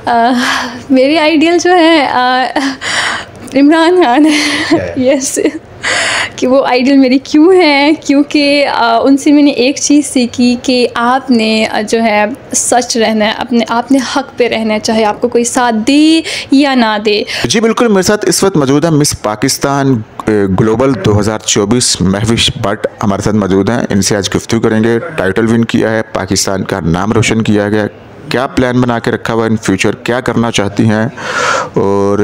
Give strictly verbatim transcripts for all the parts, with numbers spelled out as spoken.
uh, मेरे ideal जो है uh, इमरान खान है। Yes yes. कि वो आइडियल मेरी क्यों है, क्योंकि उनसे मैंने एक चीज़ सीखी कि आपने जो है सच रहना है, अपने आपने हक पे रहना है, चाहे आपको कोई साथ दे या ना दे। जी बिल्कुल, मेरे साथ इस वक्त मौजूद है मिस पाकिस्तान ग्लोबल दो हज़ार चौबीस महविश भट्ट हमारे साथ मौजूद हैं। इनसे आज गुफ्तगू करेंगे। टाइटल विन किया है, पाकिस्तान का नाम रोशन किया गया, क्या प्लान बना के रखा हुआ है इन फ्यूचर, क्या करना चाहती हैं, और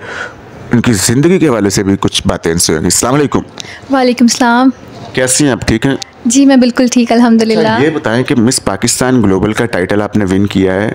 उनकी ज़िंदगी के हवाले से भी कुछ बातें इनसे होंगी। अस्सलाम वालेकुम। वालेकुम सलाम। कैसी हैं आप, ठीक हैं? जी मैं बिल्कुल ठीक, अल्हम्दुलिल्लाह। ये बताएं कि मिस पाकिस्तान ग्लोबल का टाइटल आपने विन किया है,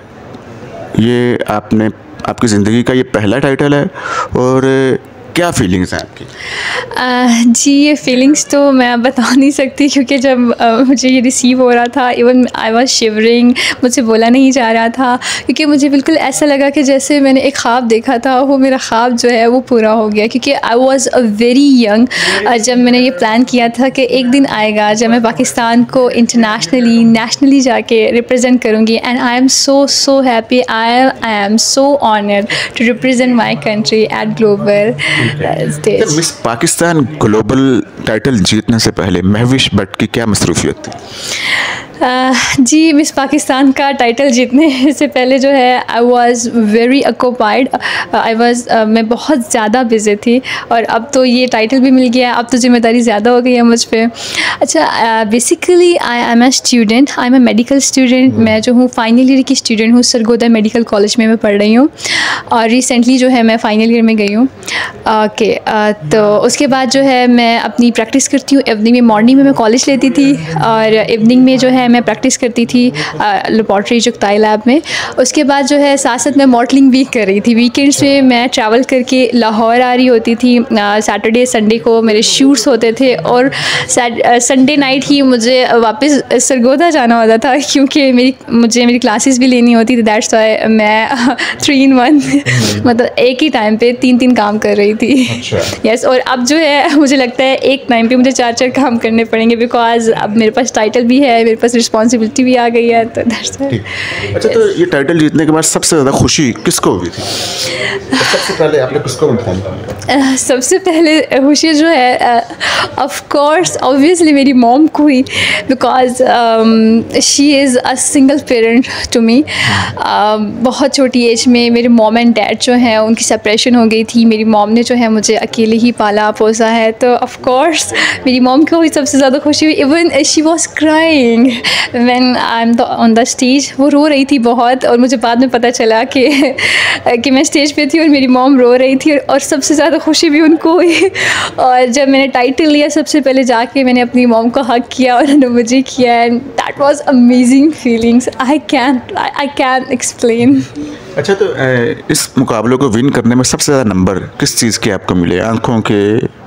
ये आपने आपकी ज़िंदगी का ये पहला टाइटल है, और क्या फीलिंग्स हैं आपकी? uh, जी ये फीलिंग्स तो मैं बता नहीं सकती, क्योंकि जब uh, मुझे ये रिसीव हो रहा था, इवन आई वाज शिवरिंग, मुझे बोला नहीं जा रहा था, क्योंकि मुझे बिल्कुल ऐसा लगा कि जैसे मैंने एक ख्वाब देखा था, वो मेरा ख्वाब जो है वो पूरा हो गया। क्योंकि I was a very young जब मैंने ये प्लान किया था कि एक दिन आएगा जब मैं पाकिस्तान को इंटरनेशनली नेशनली जाके रिप्रेजेंट करूँगी, and I am so so happy, I I am so honoured to represent my country at global stage. तो मिस पाकिस्तान ग्लोबल टाइटल जीतने से पहले महविश भट्ट की क्या मसरूफियत थी? Uh, जी मिस पाकिस्तान का टाइटल जीतने से पहले जो है I was very occupied, I was मैं बहुत ज़्यादा बिज़ी थी, और अब तो ये टाइटल भी मिल गया है, अब तो जिम्मेदारी ज़्यादा हो गई है मुझ पे। अच्छा, basically I am a student, I am a medical student. मैं जो हूँ फाइनल ईयर की स्टूडेंट हूँ, सरगोदा मेडिकल कॉलेज में मैं पढ़ रही हूँ, और रिसेंटली जो है मैं फ़ाइनल ईयर में गई हूँ। ओके okay, uh, तो उसके बाद जो है मैं अपनी प्रैक्टिस करती हूँ इवनिंग में। मॉर्निंग में मैं कॉलेज लेती थी, और इवनिंग में जो है मैं प्रैक्टिस करती थी लेबॉर्ट्री चुगताई लैब में। उसके बाद जो है साथ साथ मैं मॉडलिंग भी कर रही थी। वीकेंड्स में मैं ट्रैवल करके लाहौर आ रही होती थी, सैटरडे संडे को मेरे शूट्स होते थे, और संडे नाइट ही मुझे वापस सरगोदा जाना होता था, क्योंकि मेरी मुझे मेरी क्लासेस भी लेनी होती थी। दैट्स वाई मैं थ्री इन वन मतलब एक ही टाइम पे तीन तीन काम कर रही थी। अच्छा। यस, और अब जो है मुझे लगता है एक टाइम पे मुझे चार चार काम करने पड़ेंगे, बिकॉज अब मेरे पास टाइटल भी है, मेरे पास रिस्पॉन्सिबिलिटी भी आ गई है। तो दैट्स व्हाई। अच्छा, तो ये टाइटल जीतने के बाद सबसे ज़्यादा खुशी किसको हुई थी? सबसे पहले आपने किसको बताया? सबसे पहले खुशी जो है ऑफ कोर्स ऑब्वियसली मेरी मॉम को हुई, because she is a single parent to me. बहुत छोटी एज में मेरे मॉम एंड डैड जो हैं उनकी सेपरेशन हो गई थी। मेरी मॉम ने जो है मुझे अकेले ही पाला पोसा है, तो ऑफ कोर्स मेरी मॉम को ही सबसे ज़्यादा खुशी हुई। Even she was crying when I am on the stage. वो रो रही थी बहुत, और मुझे बाद में पता चला कि कि मैं स्टेज पे थी और मेरी मॉम रो रही थी, और सबसे ज़्यादा खुशी भी उनको हुई। और जब मैंने टाइटल लिया, सबसे पहले जाके मैंने अपनी मॉम को हग किया, और उन्होंने मुझे किया, and that was amazing feelings, I can I can explain. अच्छा, तो इस मुकाबले को विन करने में सबसे ज़्यादा नंबर किस चीज़ के आपको मिले? आँखों के,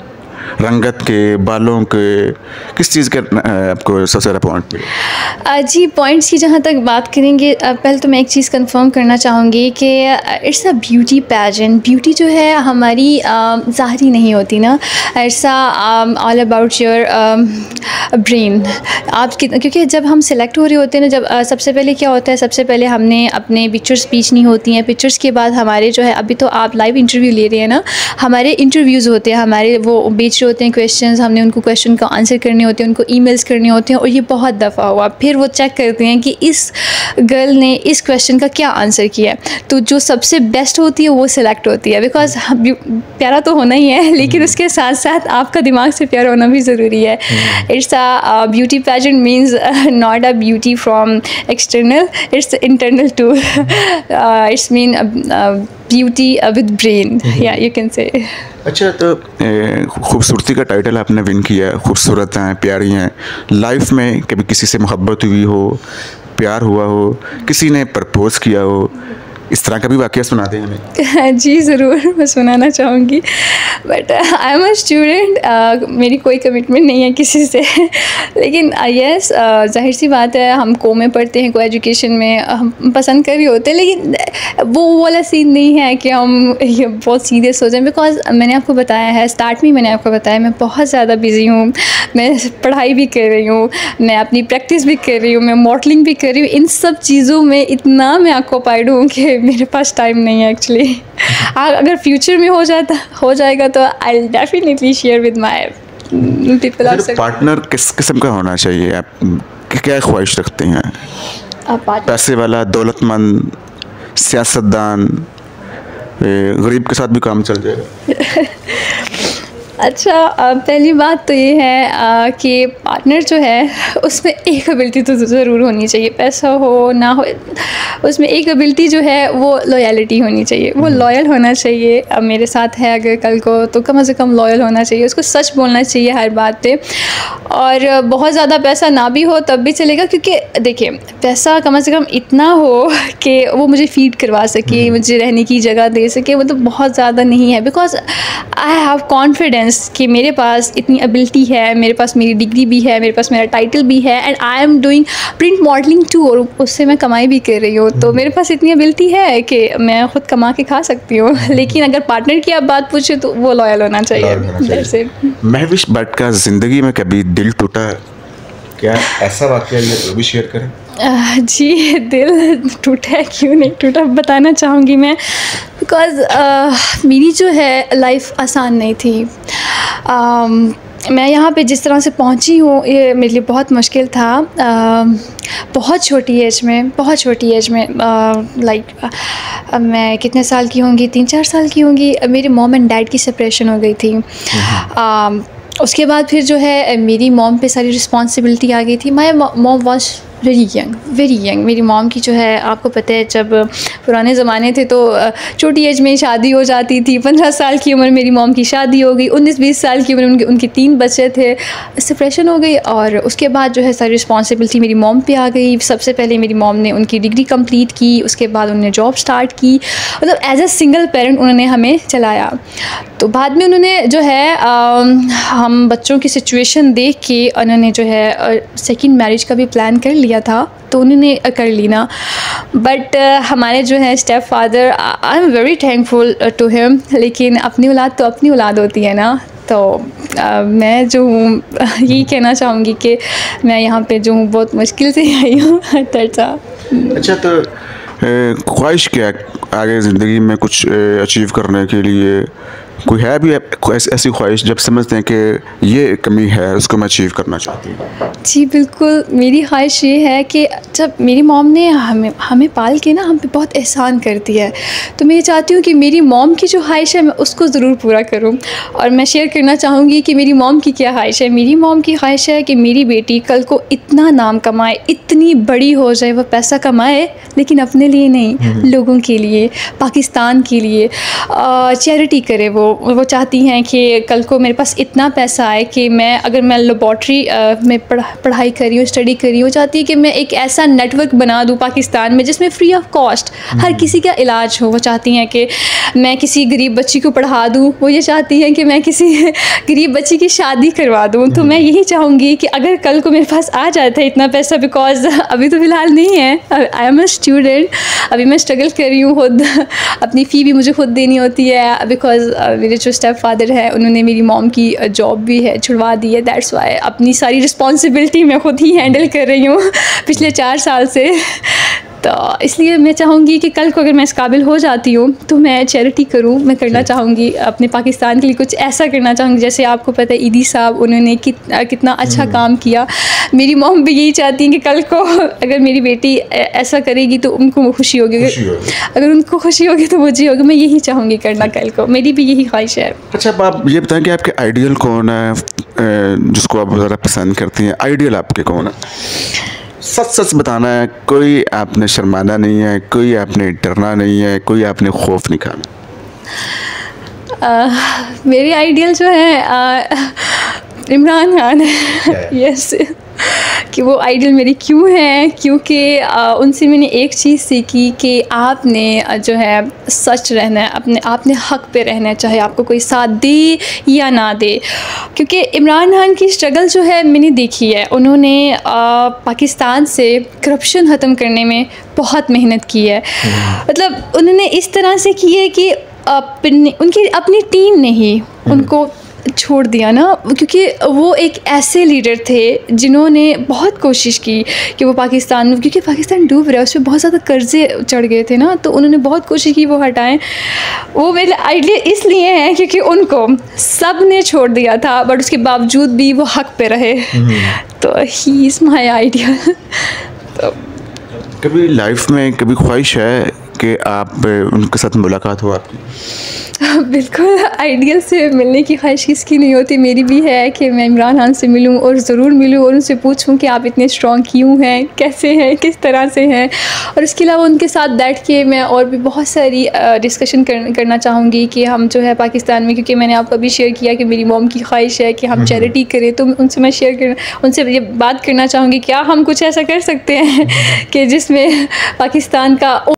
रंगत के, बालों के, किस चीज़ के आपको सबसे ज़्यादा पॉइंट मिले? जी पॉइंट्स की जहाँ तक बात करेंगे, पहले तो मैं एक चीज़ कंफर्म करना चाहूँगी कि it's a beauty pageant. Beauty जो है हमारी ज़ाहरी नहीं होती ना, it's all about your brain. आप क्योंकि जब हम सिलेक्ट हो रहे होते हैं ना, जब uh, सबसे पहले क्या होता है, सबसे पहले हमने अपने पिक्चर्स खींचनी होती हैं। पिक्चर्स के बाद हमारे जो है, अभी तो आप लाइव इंटरव्यू ले रहे हैं ना, हमारे इंटरव्यूज़ होते हैं, हमारे वो बेच होते हैं क्वेश्चंस, हमने उनको क्वेश्चन का आंसर करने होते हैं, उनको ईमेल्स करने होते हैं, और ये बहुत दफ़ा हुआ। फिर वो चेक करते हैं कि इस गर्ल ने इस क्वेश्चन का क्या आंसर किया है, तो जो सबसे बेस्ट होती है वो सिलेक्ट होती है। बिकॉज प्यारा तो होना ही है, लेकिन उसके साथ साथ आपका दिमाग से प्यारा होना भी ज़रूरी है। It's a beauty pageant means not a beauty from external, it's internal too. It's mean beauty with brain, या यू कैन से। अच्छा, तो खूबसूरती का टाइटल आपने विन किया, खूबसूरत हैं, प्यारी हैं। लाइफ में कभी किसी से मोहब्बत हुई हो, प्यार हुआ हो, किसी ने प्रपोज़ किया हो, इस तरह का भी वाक़या सुना दें हमें? जी ज़रूर, मैं सुनाना चाहूँगी, but I am a student, मेरी कोई कमिटमेंट नहीं है किसी से। लेकिन यस, जाहिर सी बात है, हम को में पढ़ते हैं, को एजुकेशन में हम पसंद कर भी होते हैं, लेकिन वो वाला सीन नहीं है कि हम ये बहुत सीरियस हो जाएं। बिकॉज मैंने आपको बताया है, स्टार्ट में मैंने आपको बताया, मैं बहुत ज़्यादा बिज़ी हूँ। मैं पढ़ाई भी कर रही हूँ, मैं अपनी प्रैक्टिस भी कर रही हूँ, मैं मॉडलिंग भी कर रही हूँ। इन सब चीज़ों में इतना मैं ऑक्यूपाइड हूँ कि मेरे पास टाइम नहीं है एक्चुअली। अगर फ्यूचर में हो जाता हो जाएगा तो I will definitely share with my people outside. Partner किस किस्म का होना चाहिए, आप क्या ख्वाहिश रखते हैं? पैसे वाला, दौलतमंद, सियासतदान, गरीब के साथ भी काम चल जाएगा? अच्छा, पहली बात तो ये है कि पार्टनर जो है उसमें एक एबिलिटी तो ज़रूर होनी चाहिए, पैसा हो ना हो, उसमें एक एबिलिटी जो है वो लॉयलिटी होनी चाहिए, वो लॉयल होना चाहिए। अब मेरे साथ है अगर कल को तो कम से कम लॉयल होना चाहिए, उसको सच बोलना चाहिए हर बात पे। और बहुत ज़्यादा पैसा ना भी हो तब भी चलेगा, क्योंकि देखिए पैसा कम से कम इतना हो कि वो मुझे फीड करवा सके, मुझे रहने की जगह दे सके, वो तो बहुत ज़्यादा नहीं है। बिकॉज आई हैव कॉन्फिडेंस कि मेरे पास इतनी एबिलिटी है, मेरे पास मेरी डिग्री भी है, मेरे पास मेरा टाइटल भी है, and I am doing print modelling too, और उससे मैं कमाई भी कर रही हूँ। तो मेरे पास इतनी एबिलिटी है कि मैं खुद कमा के खा सकती हूँ। लेकिन अगर पार्टनर की आप बात पूछे तो वो लॉयल होना चाहिए। महविश भट्ट का ज़िंदगी में कभी दिल टूटा है क्या? ऐसा वाक़या है तो भी शेयर करें। Uh, जी दिल टूटा है, क्यों नहीं टूटा बताना चाहूँगी मैं। बिकॉज़ uh, मेरी जो है लाइफ आसान नहीं थी। um, मैं यहाँ पे जिस तरह से पहुँची हूँ ये मेरे लिए बहुत मुश्किल था। uh, बहुत छोटी एज में बहुत छोटी एज में लाइक uh, like, uh, मैं कितने साल की होंगी, तीन चार साल की होंगी, मेरे मॉम एंड डैड की सेपरेशन हो गई थी। uh, उसके बाद फिर जो है मेरी मॉम पे सारी रिस्पॉन्सिबिलिटी आ गई थी। My mom was very young very young मेरी मॉम की जो है, आपको पता है जब पुराने ज़माने थे तो छोटी एज में शादी हो जाती थी। पंद्रह साल की उम्र मेरी मॉम की शादी हो गई, उन्नीस बीस साल की उम्र उनके उनके तीन बच्चे थे, सेपरेशन हो गई। और उसके बाद जो है सारी रिस्पॉन्सिबिलिटी मेरी मॉम पे आ गई। सबसे पहले मेरी मॉम ने उनकी डिग्री कंप्लीट की, उसके बाद उन्होंने जॉब स्टार्ट की, मतलब एज अ सिंगल पेरेंट उन्होंने हमें चलाया। तो बाद में उन्होंने जो है आ, हम बच्चों की सिचुएशन देख के उन्होंने जो है सेकंड मैरिज का भी प्लान कर लिया था, तो उन्होंने कर ली ना। बट uh, हमारे जो है step father, I am very thankful to him, लेकिन अपनी औलाद तो अपनी औलाद होती है ना। तो uh, मैं जो हूँ यही कहना चाहूँगी कि मैं यहाँ पे जो हूँ बहुत मुश्किल से आई हूँ। अच्छा, तो ख्वाहिश क्या आगे ज़िंदगी में कुछ अचीव करने के लिए? कोई है भी ऐसी ख्वाहिश जब समझते हैं कि ये कमी है, उसको मैं अचीव करना चाहती हूँ? जी बिल्कुल, मेरी ख्वाहिश ये है कि जब मेरी मॉम ने हमें हमें पाल के ना हम पे बहुत एहसान कर दिया है, तो मैं ये चाहती हूँ कि मेरी मॉम की जो ख्वाहिश है मैं उसको ज़रूर पूरा करूँ। और मैं शेयर करना चाहूँगी कि मेरी मॉम की क्या ख्वाहिश है। मेरी मॉम की ख्वाहिश है कि मेरी बेटी कल को इतना नाम कमाए, इतनी बड़ी हो जाए, वह पैसा कमाए लेकिन अपने लिए नहीं, लोगों के लिए, पाकिस्तान के लिए चैरिटी करे। वो वो चाहती हैं कि कल को मेरे पास इतना पैसा आए कि मैं अगर मैं लेबॉर्ट्री में पढ़ा, पढ़ाई कर रही हूँ, स्टडी कर रही हूँ, चाहती है कि मैं एक ऐसा नेटवर्क बना दूँ पाकिस्तान में जिसमें फ्री ऑफ कॉस्ट हर किसी का इलाज हो। वो चाहती हैं कि मैं किसी गरीब बच्ची को पढ़ा दूँ, वो ये चाहती हैं कि मैं किसी गरीब बच्ची की शादी करवा दूँ। तो मैं यही चाहूँगी कि अगर कल को मेरे पास आ जाता है इतना पैसा, बिकॉज अभी तो फ़िलहाल नहीं है, आई एम अ स्टूडेंट, अभी मैं स्ट्रगल कर रही हूँ खुद, अपनी फ़ी भी मुझे खुद देनी होती है। बिकॉज मेरे जो स्टेप फादर है उन्होंने मेरी मॉम की जॉब भी है छुड़वा दी है, दैट्स वाई अपनी सारी रिस्पॉन्सिबिलिटी मैं खुद ही हैंडल कर रही हूँ पिछले चार साल से। तो इसलिए मैं चाहूँगी कि कल को अगर मैं इस काबिल हो जाती हूँ तो मैं चैरिटी करूँ। मैं करना चाहूँगी अपने पाकिस्तान के लिए कुछ ऐसा करना चाहूँगी। जैसे आपको पता है ईदी साहब, उन्होंने कित, कितना अच्छा काम किया। मेरी मॉम भी यही चाहती हैं कि कल को अगर मेरी बेटी ऐसा करेगी तो उनको खुशी होगी, अगर उनको खुशी होगी तो मुझे होगी। मैं यही चाहूँगी करना कल को, मेरी भी यही ख्वाहिश है। अच्छा, आप ये बताएं कि आपके आइडियल कौन है जिसको आप ज़्यादा पसंद करती हैं? आइडियल आपके कौन है? सच सच बताना है, कोई आपने शर्माना नहीं है, कोई आपने डरना नहीं है, कोई आपने खौफ नहीं खाना। uh, मेरी आइडियल जो है uh, इमरान खान है। Yes yes. कि वो आइडियल मेरी क्यों है, क्योंकि उनसे मैंने एक चीज़ सीखी कि आपने जो है सच रहना है, अपने आपने हक पे रहना है, चाहे आपको कोई साथ दे या ना दे। क्योंकि इमरान खान की स्ट्रगल जो है मैंने देखी है, उन्होंने आ, पाकिस्तान से करप्शन ख़त्म करने में बहुत मेहनत की है। मतलब उन्होंने इस तरह से की है कि अपनी उनकी अपनी टीम ने ही उनको छोड़ दिया ना, क्योंकि वो एक ऐसे लीडर थे जिन्होंने बहुत कोशिश की कि वो पाकिस्तान, क्योंकि पाकिस्तान डूब रहा है, उस पर बहुत ज़्यादा कर्जे चढ़ गए थे ना, तो उन्होंने बहुत कोशिश की वो हटाएं। वो मेरे आइडिया इसलिए हैं क्योंकि उनको सब ने छोड़ दिया था, बट उसके बावजूद भी वो हक पे रहे। तो ही इज़ माई आइडिया। तो कभी लाइफ में कभी ख्वाहिश है कि आप उनके साथ मुलाकात हो आपकी? बिल्कुल, आइडियल से मिलने की ख्वाहिश किसकी नहीं होती, मेरी भी है कि मैं इमरान खान से मिलूं और ज़रूर मिलूं और उनसे पूछूं कि आप इतने स्ट्रॉन्ग क्यों हैं, कैसे हैं, किस तरह से हैं। और इसके अलावा उनके साथ बैठ के मैं और भी बहुत सारी डिस्कशन कर, करना चाहूँगी कि हम जो है पाकिस्तान में, क्योंकि मैंने आपको अभी शेयर किया कि मेरी मॉम की ख्वाहिश है कि हम चैरिटी करें, तो उनसे मैं शेयर कर उनसे ये बात करना चाहूँगी क्या हम कुछ ऐसा कर सकते हैं कि जिसमें पाकिस्तान का